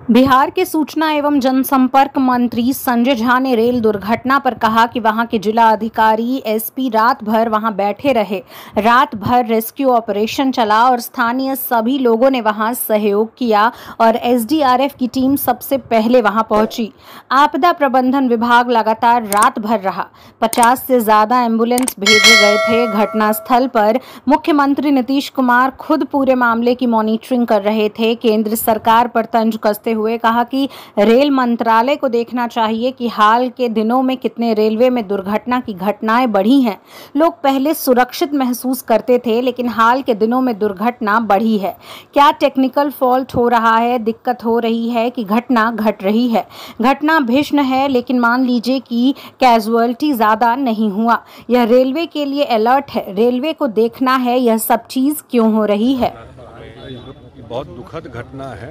बिहार के सूचना एवं जनसंपर्क मंत्री संजय झा ने रेल दुर्घटना पर कहा कि वहां के जिला अधिकारी एसपी रात भर वहां बैठे रहे। रात भर रेस्क्यू ऑपरेशन चला और स्थानीय सभी लोगों ने वहां सहयोग किया और एसडीआरएफ की टीम सबसे पहले वहां पहुंची। आपदा प्रबंधन विभाग लगातार रात भर रहा। 50 से ज्यादा एम्बुलेंस भेजे गए थे। घटनास्थल पर मुख्यमंत्री नीतीश कुमार खुद पूरे मामले की मॉनिटरिंग कर रहे थे। केंद्र सरकार पर तंज कसते हुए कहा कि रेल मंत्रालय को देखना चाहिए कि हाल के दिनों में कितने रेलवे में दुर्घटना की घटनाएं बढ़ी हैं। लोग पहले सुरक्षित महसूस करते थे, लेकिन हाल के दिनों में दुर्घटना बढ़ी है। क्या टेक्निकल फॉल्ट हो रहा है, दिक्कत हो रही है कि घटना घट रही है? घटना भीषण है, लेकिन मान लीजिए कि कैजुअलिटी ज्यादा नहीं हुआ। यह रेलवे के लिए अलर्ट है। रेलवे को देखना है यह सब चीज क्यों हो रही है। बहुत दुखद घटना है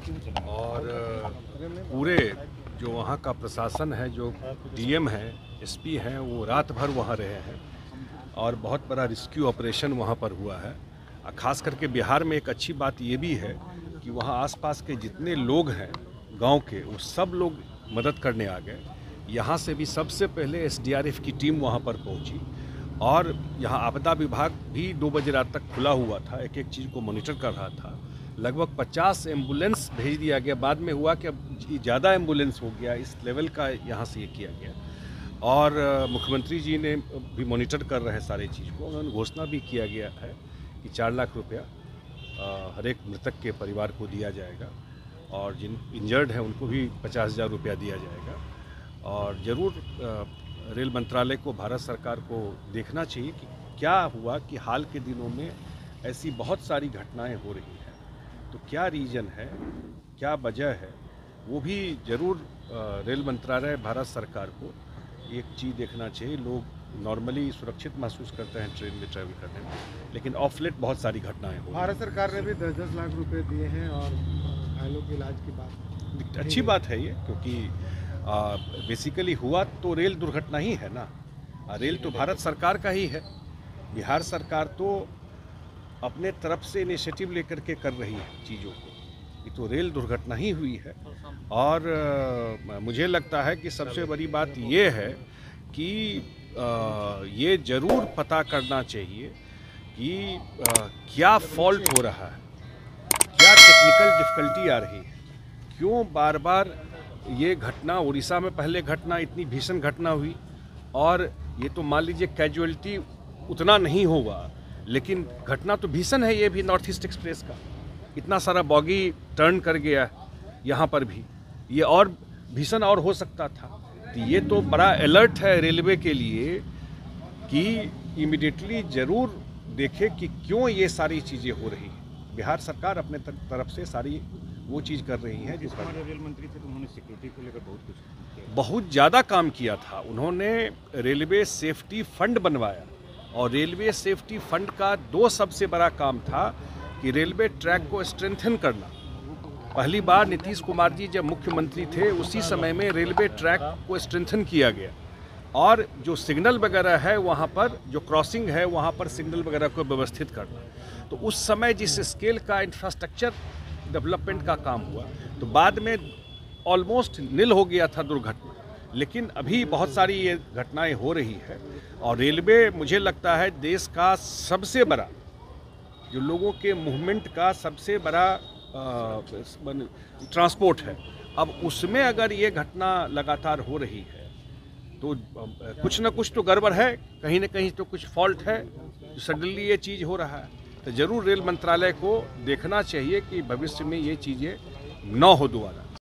और पूरे जो वहाँ का प्रशासन है, जो डीएम है, एसपी हैं, वो रात भर वहाँ रहे हैं और बहुत बड़ा रेस्क्यू ऑपरेशन वहाँ पर हुआ है। खास करके बिहार में एक अच्छी बात ये भी है कि वहाँ आसपास के जितने लोग हैं गांव के, वो सब लोग मदद करने आ गए। यहाँ से भी सबसे पहले एसडीआरएफ की टीम वहाँ पर पहुँची और यहाँ आपदा विभाग भी 2 बजे रात तक खुला हुआ था, एक एक चीज़ को मॉनिटर कर रहा था। लगभग 50 एम्बुलेंस भेज दिया गया। बाद में हुआ कि अब ज़्यादा एम्बुलेंस हो गया, इस लेवल का यहाँ से ये किया गया। और मुख्यमंत्री जी ने भी मॉनिटर कर रहे हैं सारे चीज़ को। उन्होंने घोषणा भी किया गया है कि 4 लाख रुपया हर एक मृतक के परिवार को दिया जाएगा और जिन इंजर्ड हैं उनको भी 50,000 रुपया दिया जाएगा। और ज़रूर रेल मंत्रालय को, भारत सरकार को देखना चाहिए कि क्या हुआ कि हाल के दिनों में ऐसी बहुत सारी घटनाएं हो रही हैं, तो क्या रीज़न है, क्या वजह है, वो भी ज़रूर रेल मंत्रालय, भारत सरकार को एक चीज़ देखना चाहिए। लोग नॉर्मली सुरक्षित महसूस करते हैं ट्रेन में ट्रैवल करने में, लेकिन ऑफ लेट बहुत सारी घटनाएं हो। भारत सरकार ने भी 10-10 लाख रुपए दिए हैं और घायलों के इलाज की बात अच्छी बात है ये, क्योंकि बेसिकली हुआ तो रेल दुर्घटना ही है ना। रेल तो भारत सरकार का ही है। बिहार सरकार तो अपने तरफ से इनिशिएटिव लेकर के कर रही है चीज़ों को। ये तो रेल दुर्घटना ही हुई है और मुझे लगता है कि सबसे बड़ी बात ये है कि ये ज़रूर पता करना चाहिए कि क्या फॉल्ट हो रहा है, क्या टेक्निकल डिफ़िकल्टी आ रही है, क्यों बार बार ये घटना। उड़ीसा में पहले घटना, इतनी भीषण घटना हुई और ये तो मान लीजिए कैजुअलिटी उतना नहीं होगा, लेकिन घटना तो भीषण है। ये भी नॉर्थ ईस्ट एक्सप्रेस का इतना सारा बॉगी टर्न कर गया यहाँ पर भी, ये और भीषण और हो सकता था। तो ये तो बड़ा अलर्ट है रेलवे के लिए कि इमीडिएटली ज़रूर देखे कि क्यों ये सारी चीज़ें हो रही हैं। बिहार सरकार अपने तरफ से सारी वो चीज़ कर रही है। जिस पर रेल मंत्री थे तो उन्होंने सिक्योरिटी को लेकर बहुत ज़्यादा काम किया था। उन्होंने रेलवे सेफ्टी फंड बनवाया और रेलवे सेफ्टी फंड का 2 सबसे बड़ा काम था कि रेलवे ट्रैक को स्ट्रेंथन करना। पहली बार नीतीश कुमार जी जब मुख्यमंत्री थे, उसी समय में रेलवे ट्रैक को स्ट्रेंथन किया गया और जो सिग्नल वगैरह है वहाँ पर, जो क्रॉसिंग है वहाँ पर सिग्नल वगैरह को व्यवस्थित करना। तो उस समय जिस स्केल का इंफ्रास्ट्रक्चर डेवलपमेंट का काम हुआ, तो बाद में ऑलमोस्ट नील हो गया था दुर्घटना। लेकिन अभी बहुत सारी ये घटनाएं हो रही है और रेलवे, मुझे लगता है, देश का सबसे बड़ा, जो लोगों के मूवमेंट का सबसे बड़ा ट्रांसपोर्ट है। अब उसमें अगर ये घटना लगातार हो रही है तो कुछ ना कुछ तो गड़बड़ है, कहीं ना कहीं तो कुछ फॉल्ट है, जो सडनली ये चीज़ हो रहा है। तो ज़रूर रेल मंत्रालय को देखना चाहिए कि भविष्य में ये चीज़ें न हो दोबारा।